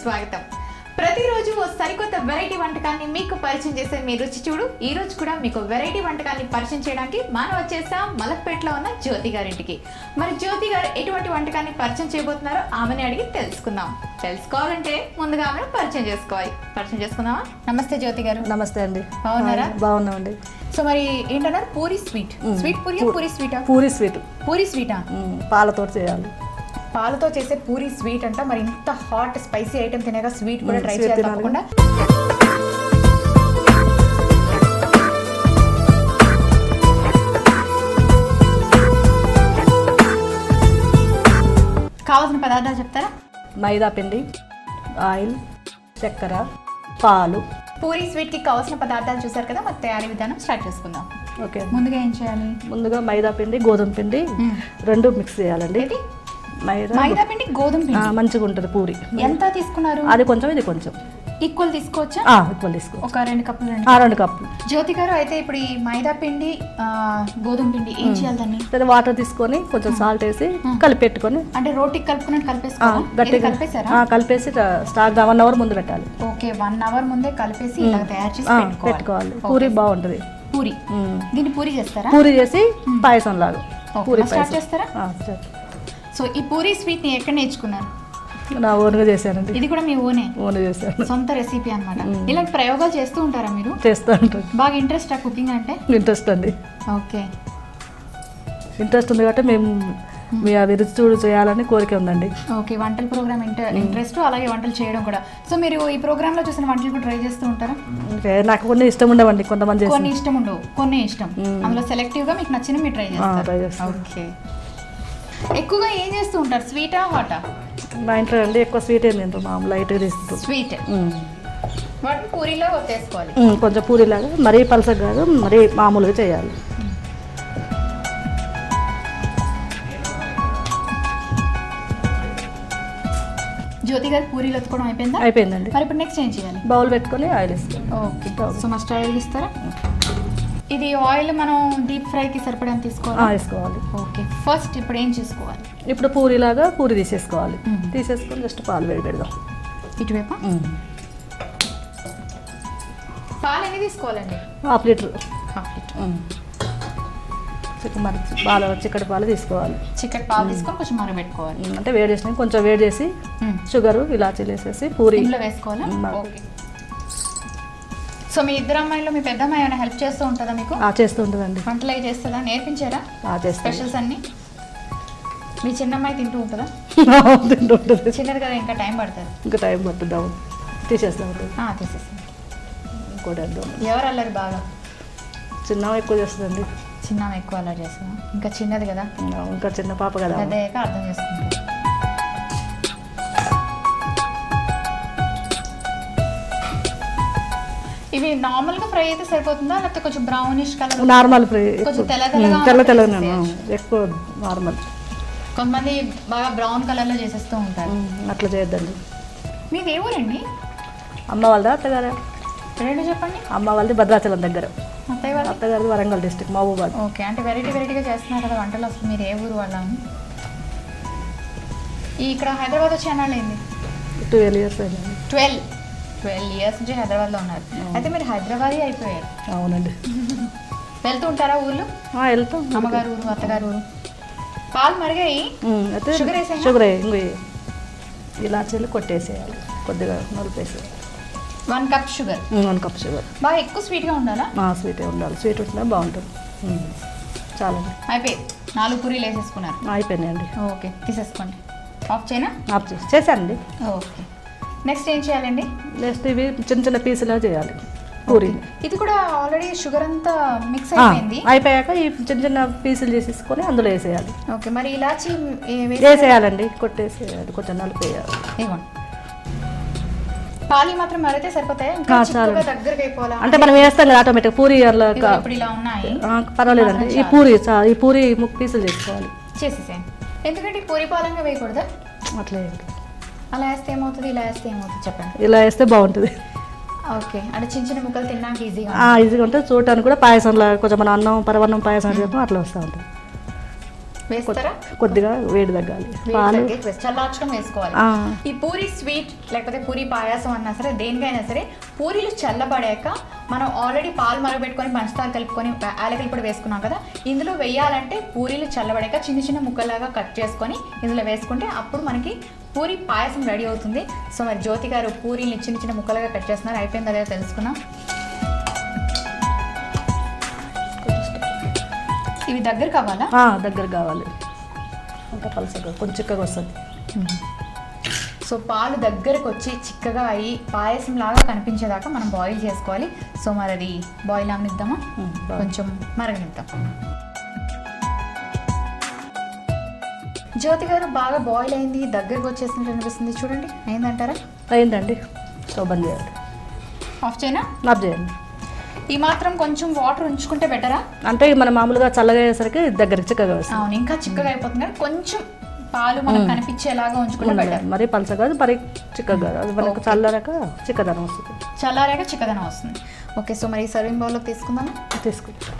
స్వాగతం. ప్రతిరోజు ఓ సరికొత్త వెరైటీ వంటకాన్ని మీకు పరిచయం చేసే మీ రుచి చూడు. ఈ రోజు కూడా మీకు వెరైటీ వంటకాన్ని పరిచయం చేయడానికి మనం వచ్చేసాం మలక్పేటలో ఉన్న జ్యోతి గారింటికి. మరి జ్యోతి గారు ఎటువంటి వంటకాన్ని పరిచయం చేయబోతున్నారో ఆమెని అడిగి తెలుసుకుందాం. తెలుసుకోవాలంటే ముందుగా ఆమెను పరిచయం చేసుకోవాలి. పరిచయం చేసుకుందామా? నమస్తే జ్యోతి గారు. నమస్తే అండి. బాగున్నారా? బాగున్నామండి. సో మరి ఏంటన్నారు? పూరి స్వీట్. స్వీట్ పూరి, పూరి స్వీటా? పూరి స్వీట్. పూరి స్వీటా? పాలతో చేయాలి. పాలతో చేసే పూరి స్వీట్ అంట. మరి ఇంత హాట్ స్పైసీ ఐటమ్ తినేగా స్వీట్ కూడా ట్రై చేయాలి తప్పకుండా. కావాల్సిన పదార్థాలు చెప్తారా? మైదా పిండి, ఆయిల్, చక్కెర, పాలు. పూరి స్వీట్ కి కావాల్సిన పదార్థాలు చూసారు కదా. మరి తయారీ విధానం స్టార్ట్ చేసుకుందాం. ఓకే. ముందుగా ఏం చేయాలి? ముందుగా మైదా పిండి, గోధుమ పిండి రెండు మిక్స్ చేయాలండి. మైదా పిండి, గోధుమ పిండి మంచిగా ఉంటుంది పూరి. ఎంత తీసుకున్నారు? అది కొంచెం, ఇది కొంచెం. ఈక్వల్ తీసుకోవచ్చా? ఈక్వల్ తీసుకో. ఒక 2 కప్పులు. 2 కప్పులు. జ్యోతి గారు, అయితే ఇప్పుడు ఈ మైదా పిండి, గోధుమ పిండి ఏం చేయాలి దాన్ని? వాటర్ తీసుకొని కొంచెం సాల్ట్ వేసి కలిపెట్టుకొని, అంటే రోటీకి కలుపుకున్నట్టు కలిపేసారా? కలిపేసి స్టార్ట్ 1 అవర్ ముందు పెట్టాలి. ఓకే, 1 అవర్ ముందే కలిపేసి ఇలా తయారు చేసి పెట్టుకోవాలి. పూరి బాగుంటది. పూరి, దీన్ని పూరి చేస్తారా? పూరి చేసి పాయసం లాగా పూరి స్టార్ట్ చేస్తారా? సో ఈ పూరి స్వీట్ ని ఎక్కడ నేర్చుకున్నారు? నా ఓన్గా చేశానండి. ఇది కూడా మీ ఓన్ చేశాను. సొంత రెసిపీ అన్నమాట. ఇలాంటి ప్రయోగాలు చేస్తూ ఉంటారా మీరు? చేస్తూ ఉంటాను. బాగా ఇంట్రెస్ట్ కుకింగ్ అంటే? ఇంట్రెస్ట్ అండి. ఓకే, ఇంట్రెస్ట్ ఉంది కాబట్టి మేము మీ అభిరుచి చూడు చేయాలని కోరిక ఉందండి. ఓకే, వంటల ప్రోగ్రామ్ ఇంట్రెస్ట్, అలాగే వంటలు చేయడం కూడా. సో మీరు ఈ ప్రోగ్రామ్ లో చూసిన వంటలు కూడా ట్రై చేస్తూ ఉంటారా? నాకు కొన్ని ఇష్టం ఉండవండి. కొంతమంది కొన్ని ఇష్టం ఉండవు, కొన్ని ఇష్టం. అందులో సెలెక్టివ్ గా మీకు నచ్చిన మీరు ట్రై చేస్తారు. ఓకే, ఎక్కువగా ఏం చేస్తూ ఉంటారు? స్వీటా, హాటా? మా ఇంట్లో అండి ఎక్కువ స్వీట్ ఏం తింటారు. మామూలు లైట్గా తీసుకుంటాం. స్వీట్ వాటిని పూరిలో ఒత్తేసుకోవాలి. కొంచెం పూరిలాగా, మరీ పలసగా కాదు, మరీ మామూలుగా చేయాలి. జ్యోతి గారు, పూరీలు ఒత్తుకోవడం అయిపోయిందా? అయిపోయిందండి. మరి ఇప్పుడు నెక్స్ట్ ఏం చేయాలి? బౌల్ పెట్టుకొని ఆయిల్ వేసుకోవాలి. ఓకే, సో మస్ట్ ఆయిల్ ఇస్తారా? ఇది ఆయిల్ మనం డీప్ ఫ్రైకి సరిపడా వేసుకోవాలి. ఓకే, ఫస్ట్ ఇప్పుడు ఏం చేసుకోవాలి? ఇప్పుడు పూరిలాగా పూరి తీసేసుకోవాలి. తీసేసుకొని జస్ట్ పాలు వేడి పెడదాం. ఇటువైపు పాలు ఎన్ని తీసుకోవాలండి? ½ లీటర్. చిక్కటి పాలు తీసుకోవాలి. చిక్కటి పాలు తీసుకొని కొంచెం మరగబెట్టుకోవాలి. అంటే వేడి చేసిన కొంచెం వేడి చేసి షుగర్, ఇలాచీలు వేసేసి పూరి వేసుకోవాలి. ఓకే. సో మీ ఇద్దరు అమ్మాయిలో మీ పెద్ద అమ్మాయి ఏమైనా హెల్ప్ చేస్తూ ఉంటుందా మీకు? చేస్తూ ఉంటుందండి. వంటలు అవి చేస్తుందా? నేర్పించారా స్పెషల్స్ అన్ని? మీ చిన్న అమ్మాయి తింటూ ఉంటుందా? తింటూ ఉంటుంది. చిన్నది కదా, ఇంకా టైం పడుతుంది. ఇంకా టైం పడుతుంది. అవును, తీసేస్తాం. తీసేస్తాం. ఇంకోటి ఎవరు అల్లరి బాగా? చిన్న ఎక్కువ చేస్తుందండి. చిన్న ఎక్కువ అల్లరి చేస్తుందా? ఇంకా చిన్నది కదా, ఇంకా చిన్న పాప కదా, అదే అర్థం చేసుకుంటాం. ఇవి నార్మల్ గా ఫ్రై అయితే సరిపోతుందా, లేకపోతే కొంచెం బ్రౌనిష్ కలర్? Normal fry. కొంచెం తెల్ల ఎక్కువ నార్మల్. కొంతమంది బాగా బ్రౌన్ కలర్ లో చేసేస్తూ ఉంటారు. అట్లా చేయొద్దండి. మీకు ఏ ఊరండి? అమ్మ వాళ్ళదా, అత్తగారా? రెండు చెప్పండి. అమ్మ వాళ్ళది భద్రాచలం దగ్గర, అత్తయ్య వాళ్ళ? అత్తగారిది వరంగల్ డిస్ట్రిక్ట్, మహబూబాద్. ఓకే, అంటే వెరైటీగా చేస్తున్నారు కదా వంటలు. అసలు మీరు ఏ ఊరు వాళ్ళ? ఇక్కడ హైదరాబాద్ వచ్చి అన్నాళ్ళు ఏంది? 12 years అయింది. 12 years నుంచి హైదరాబాద్లో ఉన్నారు. అయితే మీరు హైదరాబాద్ అయిపోయారు. అవునండి. వెళ్తూ ఉంటారా ఊర్లో? వెళ్తాం. అమ్మగారు ఊరు, అత్తగారు ఊరు. పాలు మరిగాయి, షుగర్ వేసేయాలి. షుగర్ ఇలాచీలు కొట్టేసేయాలి, కొద్దిగా నలిపేసేయాలి. 1 కప్ షుగర్. 1 cup sugar. బాగా ఎక్కువ స్వీట్గా ఉండాలా? స్వీటే ఉండాలి. స్వీట్ ఉంటే బాగుంటుంది. చాలా అయిపోయి 4 పూరీలు వేసేసుకున్నారు. అయిపోయినాయండి. ఓకే, తీసేసుకోండి. ఆఫ్ చేయనా? ఆఫ్ చేశానండి. ఓకే, నెక్స్ట్ ఏం చేయాలండి? నెక్స్ట్ ఇవి చిన్న చిన్న చేయాలి పూరీని. ఇది కూడా ఆల్రెడీ షుగర్ అంతా మిక్స్ అయిపోయింది. అయిపోయాక ఈ చిన్న పీసులు చేసేసుకొని అందులో వేసేయాలి. ఓకే, మరి ఇలాచి వేసేయాలండి, కొట్టేసేయాలి, కొంచెం నలిపేయాలి. ఇవ్వండి. పాలు మాత్రం మరితే సరిపోతాయి? దగ్గరకి అయిపోవాలా? అంటే మనం వేస్తాం కదా ఆటోమేటిక్ పూరి. ఇప్పుడు ఇలా ఉన్నాయి, పర్వాలేదండి. ఈ పూరి 3 పీసులు చేసుకోవాలి. చేసేసేయండి. ఎందుకంటే పూరి పాలంగా వేయకూడదా? అట్లా అలా వేస్తే ఏమవుతుంది, ఇలా వేస్తే ఏమవుతుంది చెప్పండి? ఇలా వేస్తే బాగుంటుంది. ఓకే, అంటే చిన్న ముక్కలు తినడానికి ఈజీగా ఈజీగా ఉంటుంది. చూడటానికి కూడా పాయసంలో కొంచెం మన అన్నం, పరవన్నం పాయసం చెప్పి అట్లా వస్తూ ఉంటుంది. వేస్తారా? కొద్దిగా వేడి తగ్గాలి, పాలు చల్లార్చడం వేసుకోవాలి. ఈ పూరి స్వీట్ లేకపోతే పూరి పాయాసం అన్నా సరే దేనికైనా సరే పూరీలు చల్లబడాక మనం ఆల్రెడీ పాలు మరగబెట్టుకొని పంచదార కలుపుకొని యాలకులు కూడా వేసుకున్నాం కదా, ఇందులో వేయాలంటే పూరీలు చల్లబడాక చిన్న చిన్న ముక్కలాగా కట్ చేసుకొని ఇందులో వేసుకుంటే అప్పుడు మనకి పూరి పాయసం రెడీ అవుతుంది. సో మరి జ్యోతి గారు పూరీని చిన్న చిన్న ముక్కలుగా కట్ చేస్తున్నారు. అయిపోయిందా లేదా తెలుసుకున్నాం. ఇవి దగ్గర కావాలా? దగ్గర కావాలి, ఇంకా పలసగా కొంచెం చిక్కగా వస్తుంది. సో పాలు దగ్గరకు వచ్చి చిక్కగా అయ్యి పాయసం లాగా కనిపించేదాకా మనం బాయిల్ చేసుకోవాలి. సో మరి అది బాయిల్ అవనిద్దామా? కొంచెం మరగనిద్దాం. జ్యోతి గారు బాగా బాయిల్ అయింది, దగ్గరకు వచ్చేసినట్టు అనిపిస్తుంది. చూడండి, అయిందంటారా? అయిందండి. స్టవ్ బంద్ చేయాలి. ఆఫ్ చేయనా? ఆఫ్ చేయండి. ఈ మాత్రం కొంచెం వాటర్ ఉంచుకుంటే బెటరా? అంటే మనం మామూలుగా చల్లగా అయ్యేసరికి దగ్గరికి చిక్కగా వస్తుంది. అవును, ఇంకా చిక్కగా అయిపోతుంది కానీ కొంచెం పాలు మనకు కనిపించేలాగా ఉంచుకుంటే బెటర్. మరి పలస కాదు, మరి చిక్కగా కాదు. అది మనకు చల్లారాక చిక్కదనం వస్తుంది. చల్లారాక చిక్కదనం వస్తుంది. ఓకే, సో మరి సర్వింగ్ బౌల్లో తీసుకుందామా? తీసుకుంటాం.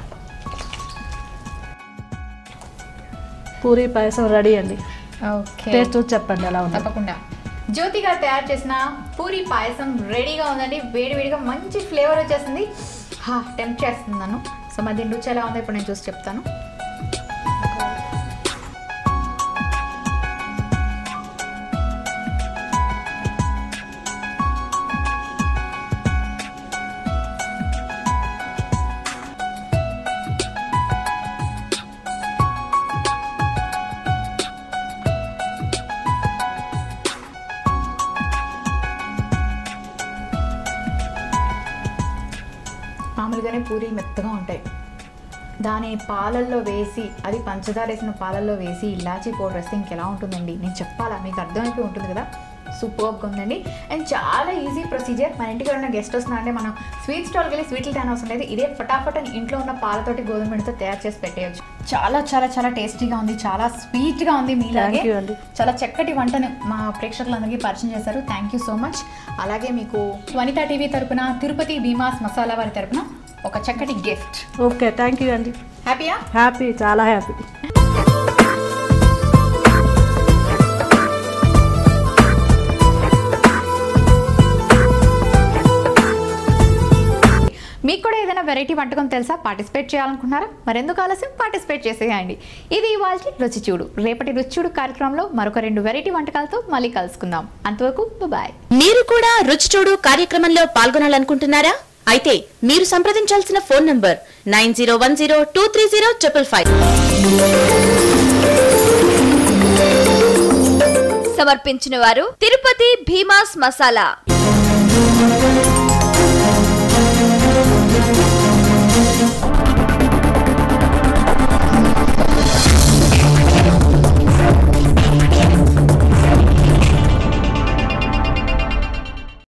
పూరి పాయసం రెడీ అండి. ఓకే, టేస్ట్ చెప్పండి ఎలా ఉంది. తప్పకుండా. జ్యోతి గారు తయారు చేసిన పూరి పాయసం రెడీగా ఉందండి. వేడివేడిగా మంచి ఫ్లేవర్ వచ్చేసింది. టెంప్ట్ చేస్తుంది నన్ను. సో మరి దీని రుచి ఎలా ఉందో ఇప్పుడు నేను చూసి చెప్తాను. మామూలుగానే పూరీలు మెత్తగా ఉంటాయి, దాని పాలల్లో వేసి, అది పంచదార వేసిన పాలల్లో వేసి ఇలాచీ పౌడర్ వేస్తే ఇంకెలా ఉంటుందండి, నేను చెప్పాలా? మీకు అర్థమైపోయి ఉంటుంది కదా. సూపర్గా ఉందండి. అండ్ చాలా ఈజీ ప్రొసీజర్. మన ఇంటికి ఉన్న గెస్ట్ వస్తున్నారంటే మనం స్వీట్ స్టాల్కి వెళ్ళి స్వీట్లు తినే అవసరం లేదు. ఇదే ఫటాఫట్ అని ఇంట్లో ఉన్న పాలతోటి గోధుమ పిండితో తయారు చేసి పెట్టేయచ్చు. చాలా చాలా చాలా టేస్టీగా ఉంది, చాలా స్వీట్గా ఉంది. మీలాగే చాలా చక్కటి వంటను మా ప్రేక్షకులందరికీ పరిచయం చేశారు. Thank you so much. అలాగే మీకు వనితా టీవీ తరపున తిరుపతి భీమాస్ మసాలా వారి తరపున ఒక చక్కటి గిఫ్ట్. ఓకే, థ్యాంక్ యూ అండి. హ్యాపీయా? హ్యాపీ, చాలా హ్యాపీ. మీకు కూడా ఏదైనా వెరైటీ వంటకం తెలుసా? పార్టిసిపేట్ చేయాలనుకుంటున్నారా? మరెందుకు ఆలస్యం, పార్టిసిపేట్ చేసేయండి. ఇది ఇవాల్టి రుచి చూడు. రేపటి రుచి చూడు కార్యక్రమంలో మరొక 2 వెరైటీ వంటకాలతో మళ్ళీ కలుసుకుందాం. అంతవరకు బాయ్. మీరు కూడా రుచి చూడు కార్యక్రమంలో పాల్గొనాలనుకుంటున్నారా? అయితే మీరు సంప్రదించాల్సిన ఫోన్ నంబర్ 9010230555. సమర్పించిన వారు తిరుపతి భీమాస్ మసాలా.